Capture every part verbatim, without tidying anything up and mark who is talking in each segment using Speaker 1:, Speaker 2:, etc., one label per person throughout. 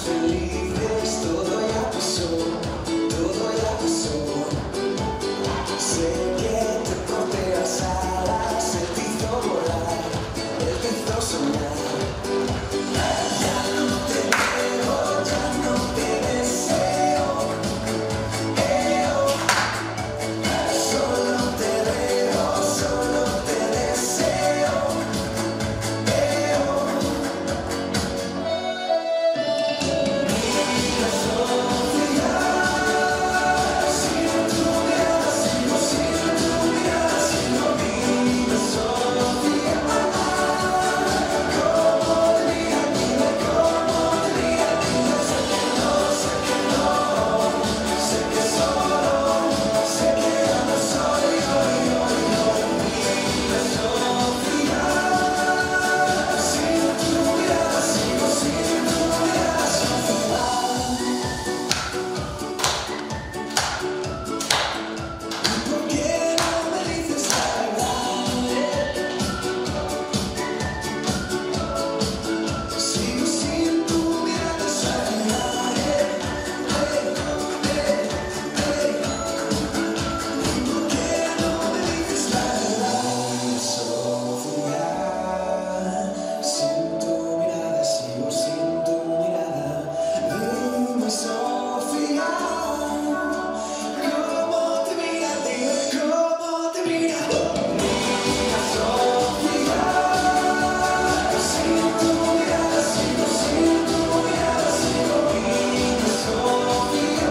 Speaker 1: felices, todo ya pasó, todo ya pasó. Sé que te corté las alas, se te hizo volar, él te hizo soñar. Ya no te veo, ya no te deseo, eh, oh. Solo te veo, solo te deseo, eh, oh. Mira, Sofía, sin tu mirada, sigo sin tu mirada, sigo viva, Sofía. ¿Cómo te diga, dime cómo te diga, dime, sé que no, sé que no, sé que solo, sé que ya no soy yo, yo, yo. Mira, Sofía, sin tu mirada, sigo sin tu mirada, Sofía. ¿Por qué no me dices la verdad? Sigo sin tu mirada, Sofía. ¿Por qué no me dices la verdad, Sofía? Sin tu mirada, sigo sin tu mirada. Dime, Sofía, ¿cómo te mira? Dime cómo te mira. Mira, Sofía, sin tu mirada, sigo sin tu mirada, sigo viva, Sofía.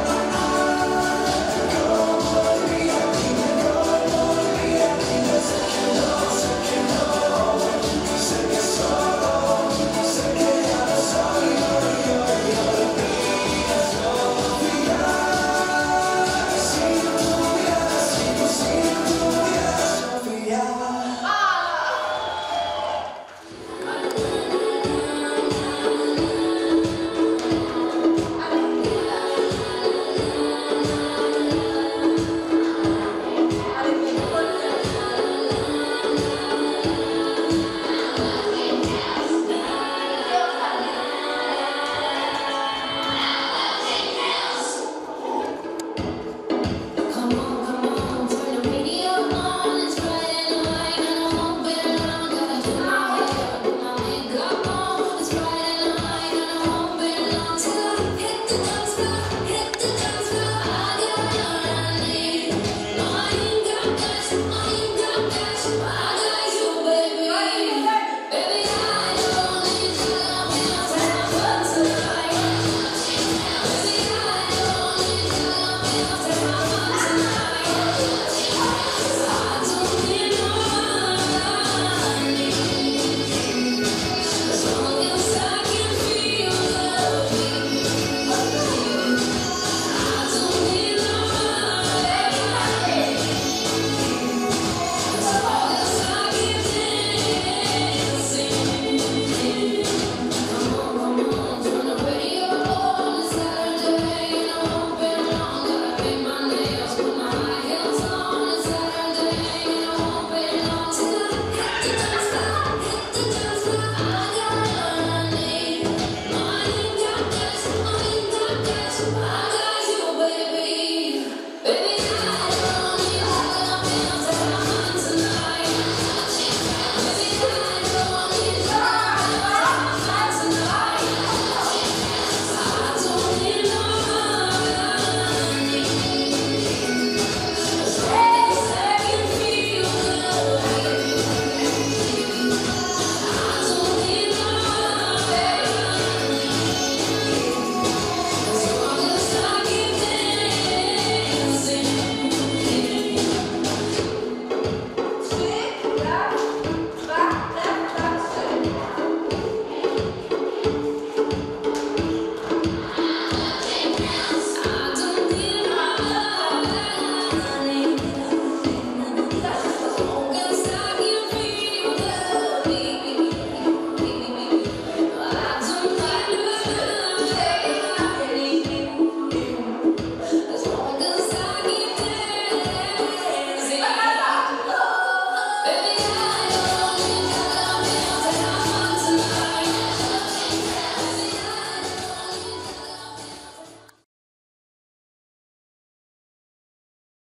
Speaker 1: ¿Cómo te mira? Dime cómo te mira, dime, sé que no, sé que no, sé que solo, sé que ya no soy yo, yo, yo. Mira, Sofía, sin tu mirada, sigo sin tu mirada, Sofía.
Speaker 2: Come on, come on, turn the radio on. It's Friday night and I'm hoping I gotta do my hair, put my makeup on. It's Friday night and I'm hoping on till I hit the dance floor, hit the dance floor. I got what I need. No, I ain't got cash, I ain't got cash, but I got you, baby. Baby, I don't need you, love me, I'll take my fun tonight. Baby, I don't need you, love me, I'll take my fun tonight. I don't need no money, as long as I can feel love. I don't need no money, as long as I keep dancing. Come on, come on, turn the radio on. It's Saturday and I'm hoping on. Gotta paint my nails, put my high heels on. It's Saturday and I'm hoping on till I hit the dance floor, hit the dance floor. I got what I need. No, I ain't got cash, I ain't got cash, but I got you, baby. Baby, I don't need you, love me, I'll take my fun tonight. Baby, I don't need you, love me, I'll take my fun tonight. I don't need no money, as long as I can feel love. I don't need no money, as long as I keep dancing.